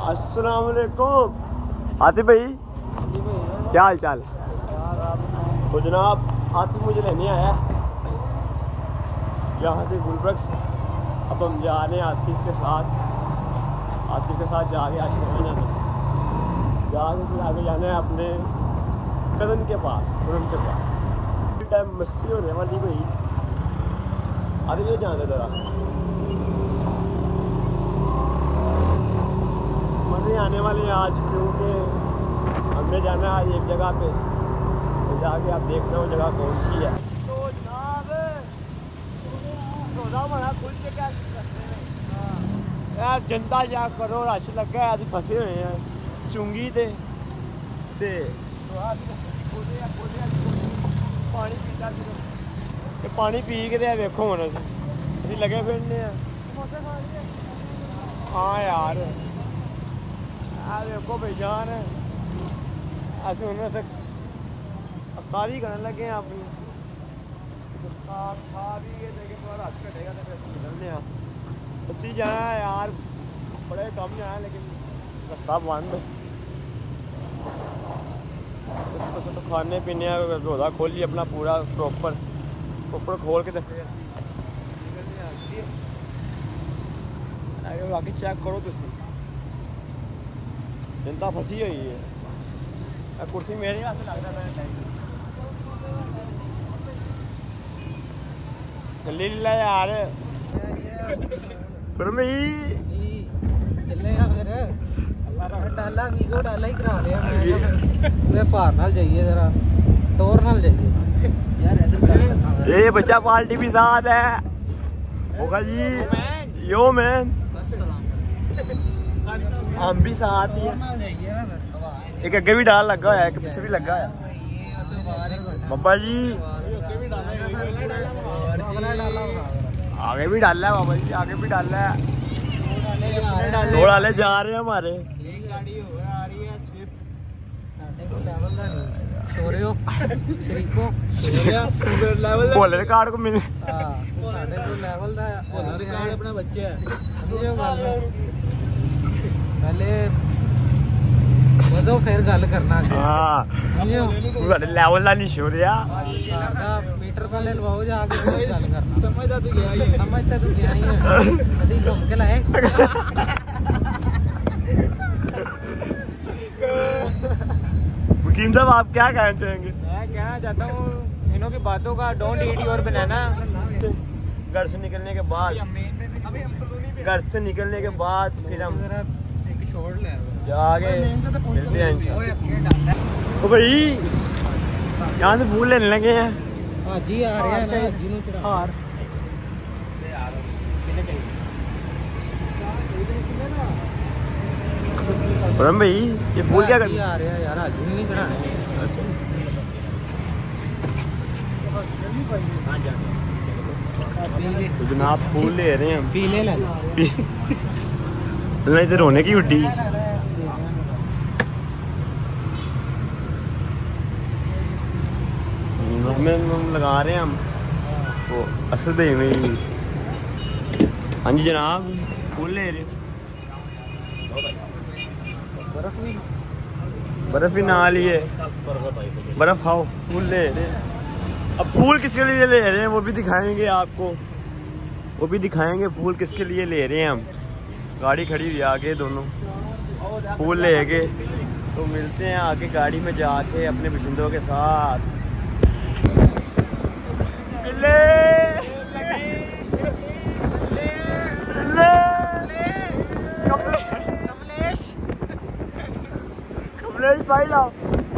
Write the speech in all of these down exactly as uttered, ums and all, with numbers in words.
अस्सलाम वालेकुम आतिफ भाई, क्या हाल चाल? तो जनाब आतिफ मुझे लेने आया यहाँ से गुलबर्ग से। अब हम जा रहे हैं आतिफ के साथ आतिफ के साथ जाके आज जाना है, जाके फिर आगे जाना है अपने कज़न के पास, उनम के पास। टाइम मस्ती हो रही वाली भाई, आतिफ ये जाना ज़रा मज़े आने वाले हैं आज, क्योंकि हमने जाना है आज एक जगह पे, तो जाके आप देख रहे हो जगह कौन सी है। तो जनाब रोज़ा बना खुल के क्या करते हैं यार, जनता जा करो, रश लगा है, अभी फंसे हुए हैं चुंगी ते ते पानी पीता ते पानी पी के ते वेखो हुण असीं लगे फिरने हैं। हाँ यार देखो भाई जान ऐसे उन्हें से अफ्तारी करने लगे हैं अपनी, खा खा पी के देखे थोड़ा रश घटेगा तो फिर निकलने हैं। बस्ती जाना है यार, बड़े कम जाना है लेकिन रास्ता बंद। तो, तो खाने पीने रोज़ा खोलिए अपना पूरा प्रॉपर प्रॉपर खोल के तो फिर बाकी चेक करो तुसी, जनता फंसी हुई है। कुर्सी मेरे हाथ से लगता है जल्दी ला यार डाला वीगो डाला ही करा लिया भार नाल जाइए जरा टोर नाल जाइए यार, ऐसे ये बच्चा पार्टी भी साथ है होगा जी, यो मैन हम भी साथ ही है। एक अगे भी डाल लगा है, एक पीछे भी लगा है। बाबा जी आगे भी डाला है, बाबा जी आगे भी डाला है, दो डाले जा रहे हैं हमारे। भोले कार्ड को मिले अपना बच्चे पहले वदों फिर गल करना। हाँ साढ़े लेवल का नहीं शो रहा, मीटर पहले लवाओ जाके फिर गल करना। समझदा तू गया ही समझदा तू गया ही कदी घूम के लाए। मुकीम साहब आप क्या कहना चाहेंगे? मैं कहना चाहता हूँ इन्हों की बातों का डोंट ईट योर बनाना। घर से निकलने के बाद घर से निकलने के बाद फिर हम आगे मिलते हैं। तो भाई यहाँ से फूल लेने लगे हैं। हाजी आ रहे हैं ना, हाजी नूं चढ़ा ब्रह्म भाई ये फूल क्या कर आ रहे हैं यार, हाजी नहीं चढ़ाने। तो जनाब फूल ले रहे हैं हम, पीले ले नहीं तो रोने की उड्डी। में लगा रहे हैं हम वो असल भाई में। हाँ जी जनाब फूल ले रहे, बर्फ भी ना लिए, बर्फ खाओ, फूल ले रहे। अब फूल किसके लिए ले रहे हैं वो भी दिखाएंगे आपको, वो भी दिखाएंगे फूल किसके लिए ले रहे हैं हम। गाड़ी खड़ी हुई आगे, दोनों फूल ले गए। तो मिलते हैं आगे गाड़ी में जाके अपने बशिंदों के साथ। ले ले कमलेश कमलेश भाई लाओ।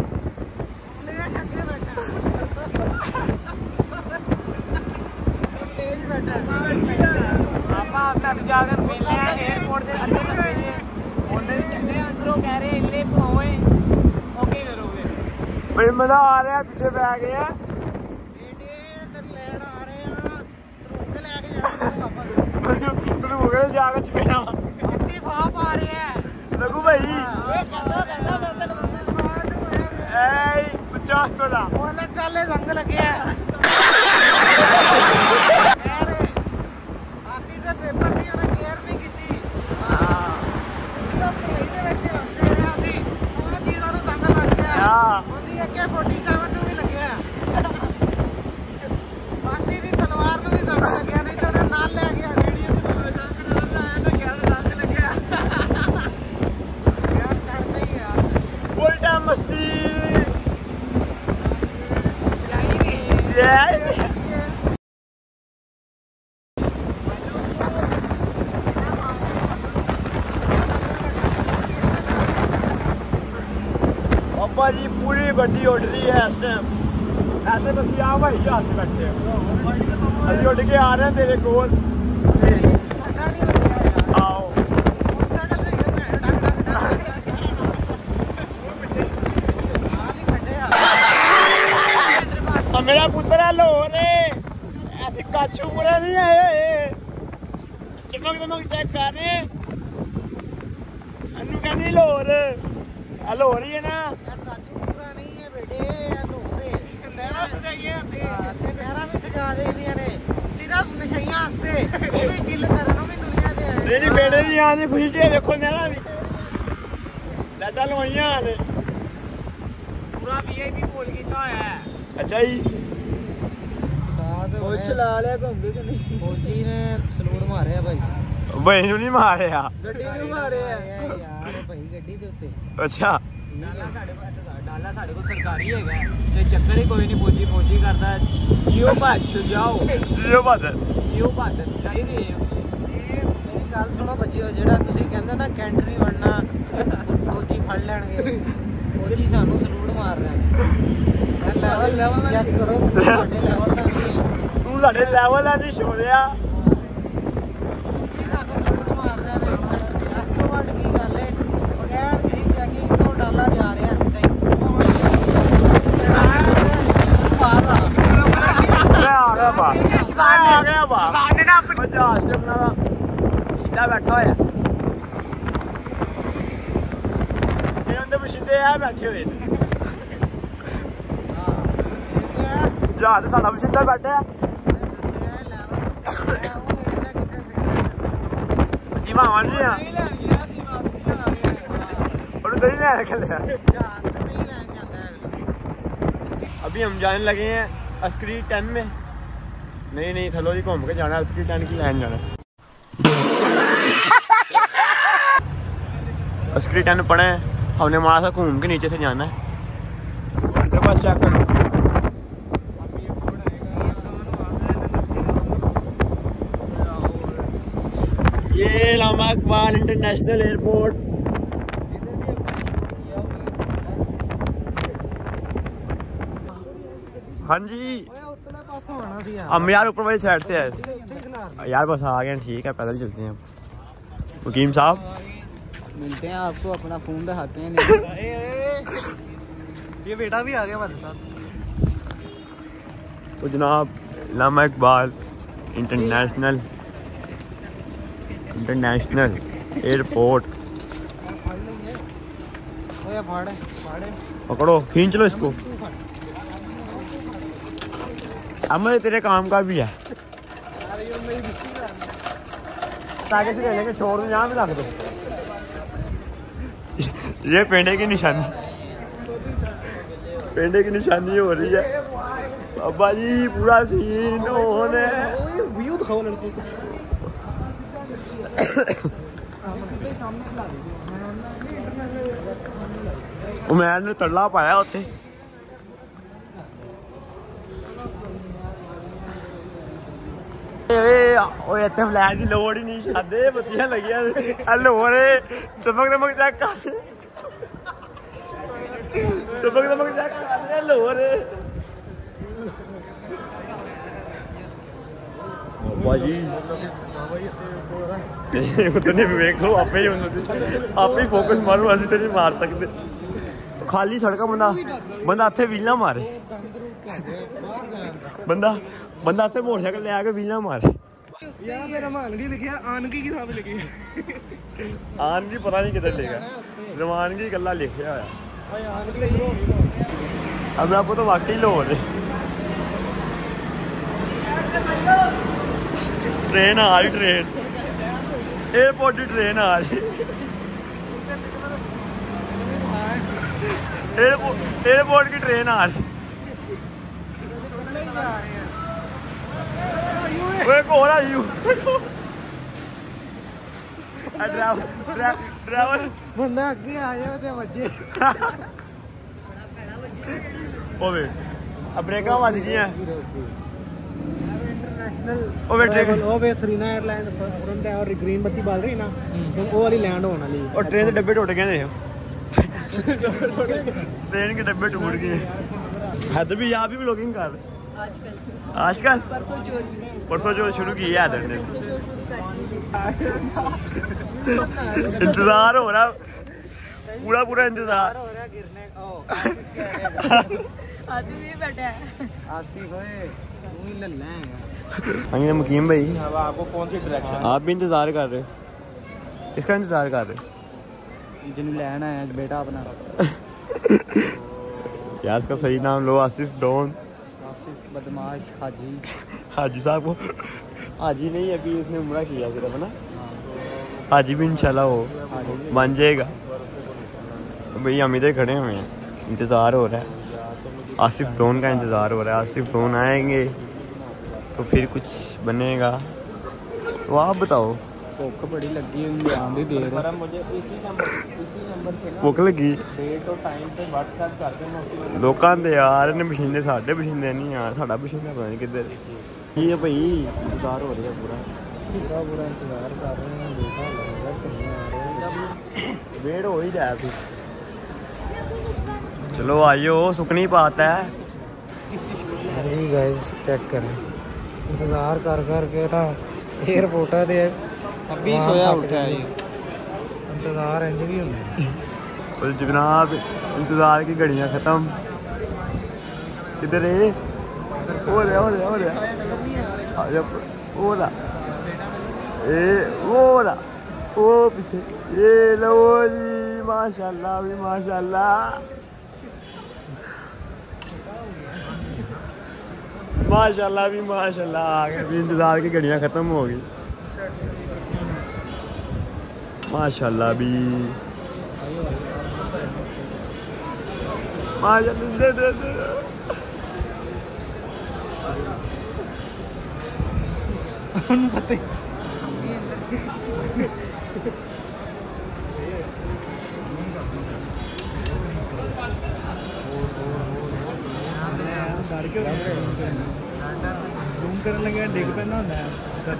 जाकर मिलने एयरपोर्ट से अंदर चले अंदर चले अंदरों कह रहे इल्ले पाओए ओके करोगे भाई मजा आ रहा है। पीछे पे आ गया बेटे इधर लेन आ रहे हैं, तू लेके जाना वापस तू वो करे जाकर चपेड़ा आती भाप आ रहे हैं रघु भाई। ओए कहता कहता मैं तो ए पचास तो दा ओले काले संग लगे हैं पेपर नहीं केयर नहीं की। भी गड्डी उड़ रही है इस टाइम। ऐसे बस यहाँ भाई जहाज से बैठे हैं, अभी उड़ के आ रहे हैं तेरे कोल। आओ मेरा पुत्र है लोर ऐसे काछू पूरा नहीं है, चमक चमक चेक कर रहे हैं अनु कहनी लोर लोर ही है ना। काछू पूरा नहीं है बेटे, लोर है। नहरा सजाइए आते ते नहरा भी सजा दे दिया ने सिर्फ नशइयां वास्ते, वो भी चिल करनो भी दुनिया दे है। नहीं बेटे जी यहां से खुशी है, देखो नहरा भी दादा लोइयां ने पूरा वीआईपी बोल कीता है। अच्छा जी ਉਹ ਚਲਾ ਲਿਆ ਘੁੰਮਦੇ ਕਿ ਨਹੀਂ? ਫੌਜੀ ਨੇ ਸਲੂਟ ਮਾਰਿਆ ਭਾਈ। ਭਾਈ ਨੂੰ ਨਹੀਂ ਮਾਰਿਆ, ਗੱਡੀ ਨੂੰ ਮਾਰਿਆ ਯਾਰ ਭਾਈ ਗੱਡੀ ਦੇ ਉੱਤੇ। ਅੱਛਾ ਡਾਲਾ ਸਾਡੇ ਕੋਲ ਡਾਲਾ ਸਾਡੇ ਕੋਲ ਸਰਕਾਰੀ ਹੈਗਾ ਤੇ ਚੱਕਰ ਹੀ ਕੋਈ ਨਹੀਂ, ਫੌਜੀ ਫੌਜੀ ਕਰਦਾ ਜੀਓ ਭੱਜ ਜਾਓ, ਜੀਓ ਭੱਜ ਜੀਓ ਭੱਜ ਚਾਹੀਦੇ ਹੈ ਤੁਸੀਂ। ਇਹ ਮੇਰੀ ਗੱਲ ਸੁਣੋ ਬੱਚਿਓ, ਜਿਹੜਾ ਤੁਸੀਂ ਕਹਿੰਦੇ ਨਾ ਕੈਂਟ ਨਹੀਂ ਬਣਨਾ ਫੌਜੀ ਫੜ ਲੈਣਗੇ, ਫੌਜੀ ਸਾਨੂੰ ਸਲੂਟ ਮਾਰ ਰਹੇ ਨੇ। ਲੈਵਲ ਲੈਵਲ ਚੈੱਕ ਕਰੋ, ਤੁਹਾਡੇ ਲੈਵਲ ਦਾ ਨਹੀਂ। ਤੂੰ ਸਾਡੇ ਲੈਵਲ ਦਾ ਨਹੀਂ ਛੋੜਿਆ। ਸਾਨੂੰ ਸਲੂਟ ਮਾਰ ਰਹੇ ਨੇ, ਇਸ ਤੋਂ ਵੱਧ ਕੀ ਗੱਲ ਹੈ? ਬਗੈਰ ਕਿਸੇ ਚੈਕਿੰਗ ਤੋਂ ਡਾਲਾ ਜਾ ਰਿਹਾ ਸਿੱਧਾ ਹੀ ਬਾਹਰ ਆ। ਮੈਂ ਆ ਗਿਆ ਬਾ ਸਾਡੇ ਆ ਗਿਆ ਬਾ ਸਾਡੇ ਨਾਲ ਜਹਾਜ਼ ਤੇ ਆਪਣਾ ਸਿੱਧਾ ਬੈਠਾ ਹੋਇਆ, ਇਹ ਉਹਦੇ ਪਿੱਛੇ ਆ ਬੈਠੇ ਹੋਏ ਨੇ। ਜਹਾਜ਼ ਤੇ ਸਾਡਾ ਵੀ ਸਿੱਧਾ ਬੈਠਾ ਜੀ ਮਾਵਾਂ ਜੀ ਆ ਨਹੀਂ ਲੈਣੀ ਆ ਅਸੀਂ ਵਾਪਸੀ ਆ ਰਹੇ ਹਾਂ। ਉਹਨੂੰ ਦਹੀਂ ਲੈਣ ਚੱਲਿਆ। जहाज तो नहीं लेके जाता है अगला। अभी हम जाने लगे हैं अस्करी टेन में। नहीं नहीं थलो जी घूम के जाना, अस्करी टेन की लाइन जाना। अस्करी टेन पड़े हैं, हमने मारा सा घूम के नीचे से जाना है। बस चेक करो, ये इलामा इकबाल इंटरनेशनल एयरपोर्ट। हाँ जी हम यार ऊपर वाली साइड से आए यार, बस आ गए ठीक है, पैदल चलते हैं। वकीम साहब मिलते हैं आपको, अपना फोन दिखाते हैं। ये बेटा भी आ गया बस। तो जनाब Allama Iqbal international international airport पकड़ो, खींच लो इसको। अमर तेरे काम का भी है, ताकि से लेके छोड़ दो, यहाँ पे रख दो। ये पेंडे की निशानी, पेंडे की निशानी हो रही है। अब्बा जी पूरा सीन होने व्यू दिखाओ लड़के को। उमैर ने तरला पाया उत्थे। ओए इत्थे फ्लैश दी लोड़ ही नहीं, शादे बत्तियां लगियां हेलो रे चमक चमक चेक कर, चमक चमक चेक कर हेलो रे बाजी। उतने भी देख लो आप ही, आप ही फोकस मारो, असि तो नहीं मार सकते। खाली सड़क बंदा बंदा इत्थे वीला मारे, बंदा बंदा इत्थे मोटरसाइकिल ले आके वीला मारे। यार मेरा मानगी लिखिया, आनगी की साहब लिखी है। आनगी पता नहीं किधर लेगा, रवानगी गल्ला लिखा होया। अब आपको तो वाकई लो रहे ट्रेन आ रही, ट्रेन एयरपोर्ट की ट्रेन आ रही, एयरपोर्ट एयरपोर्ट की ट्रेन आ रही। वो एक और आई ड्राइवर ड्राइवर बंदा अगे आ जाए तो बच्चे ओवे अब ब्रेका बज गई हैं। इंटरनेशनल ओ बेटे ओ वे सरीना एयरलाइंस फ्रंट है और ग्रीन बत्ती बाल रही ना, वो वाली लैंड होने वाली। और ट्रेन के डब्बे टूट गए थे। ट्रेन के डब्बे टूट गए। हैदर भी आप भी ब्लॉगिंग कर रहे आजकल आजकल परसों चोरी परसों जो शुरू की है हैदर ने। इंतजार हो रहा पूरा पूरा इंतजार हो रहा गिरने का। ओ आसिफ भी बैठा है। आसिफ ओए तू ही लल्ला है। हाँ मुकीम भाई आपको कौन सी डायरेक्शन आप भी इंतजार कर रहे हो? इसका इंतजार कर रहे हो? जिन्हें लेना है बेटा अपना क्या इसका सही नाम लो? आसिफ डॉन आसिफ बदमाश हाजी हाजी साहब को हाजी नहीं अभी उसने उम्रा किया सिर्फ ना। हाजी भी इंशाल्लाह वो बन जाएगा। भाई हम इधर खड़े हुए हैं इंतज़ार हो रहा है। आसिफ डॉन का इंतज़ार हो रहा है। आसिफ डॉन आएंगे तो फिर कुछ बनेगा। तो आप बताओ। भूख बड़ी लगी हुई आंधी दे रहा मुझे इसी नंबर इसी नंबर पे ना भुख लगी डेट और टाइम पे व्हाट्सएप कर दे मैं उसी लोकां दे यार ने पसीने साढ़े पसीने नहीं यार साढ़ा पसीना पता नहीं किधर ये भाई इंतज़ार हो रहा है पूरा पूरा पूरा इंतजार कर रहे हैं बेटा लगा कहीं आ रहे हैं वेट हो ही जाए फिर। चलो आइयो सुकनी पाता है। अरे गाइस चेक करें इंतजार कर कर के ना एयरपोर्ट दे अभी सोया उठा है इंतजार इंज भी होंगे। तो जनाब इंतजार की घड़ियां खत्म। किधर है? हो रहा हो रहा हो रहा हो रहा ए वो रहा वो पीछे ये लो जी माशाल्लाह भी माशाल्लाह माशाल्लाह भी माशाल्लाह आ गए। भी इंतजार की घड़ियां खत्म हो गई माशाल्लाह भी माशाल्लाह दे दे दे जूम करने लगे डिग पे ना होना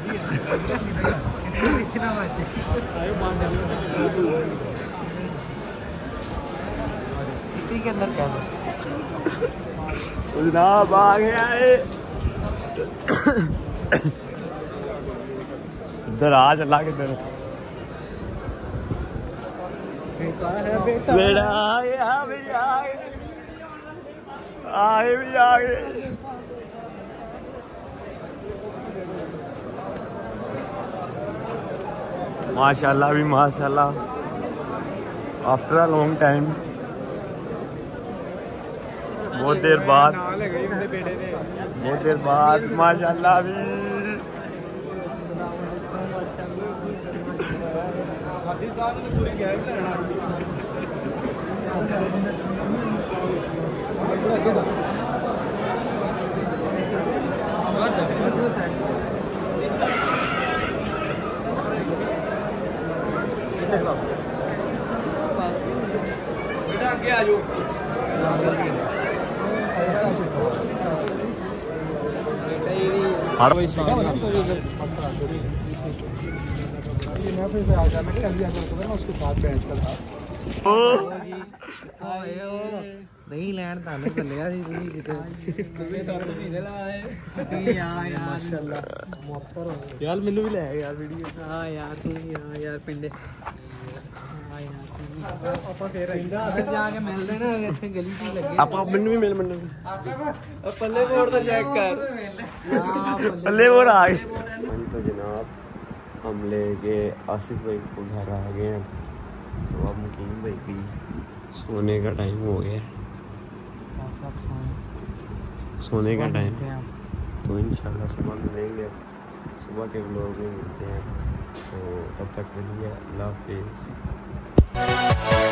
इसी के अंदर क्या जनाब आ गया है। इधर आ चला किधर बेटा आ गया भी आ गए आए भी आ गए। माशाल्लाह भी माशाल्लाह आफ्टर अ लॉन्ग टाइम बहुत देर बाद बहुत देर बाद माशाल्लाह भी आगे आ जाओ नहीं लैंड ताने चलिया सी नहीं किते यार मैनू भी ले यार वीडियो। हाँ यार तू हाँ यार पिंडे हाँ यार ਆਪਾਂ ਫੇਰ ਜਾ ਕੇ ਮਿਲਦੇ ਨਾ ਇੱਥੇ ਗਲੀ 'ਚ ਲੱਗੇ ਆਪਾਂ ਮੈਨੂੰ ਵੀ ਮਿਲ ਮੈਨੂੰ ਪੱਲੇ ਕੋੜ ਤਾਂ ਚੈੱਕ ਕਰ पल्ले वो आ गए। तो जनाब हम लेके आसिफ भाई को घर आ गए हैं। तो अब मुकीम भाई भी सोने का टाइम हो गया है। सोने का टाइम तो इंशाल्लाह सुबह मिलेंगे। सुबह के व्लॉग में मिलते हैं। तो तब तक के लिए अल्लाह हाफिज़।